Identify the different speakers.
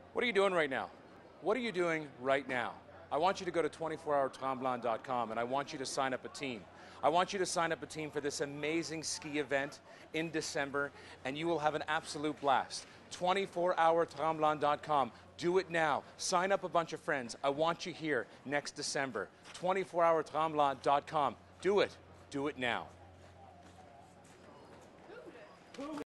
Speaker 1: What are you doing right now? What are you doing right now? I want you to go to 24hourtremblant.com and I want you to sign up a team. I want you to sign up a team for this amazing ski event in December, and you will have an absolute blast. 24hourtremblant.com. Do it now. Sign up a bunch of friends. I want you here next December. 24hourtremblant.com. Do it. Do it now.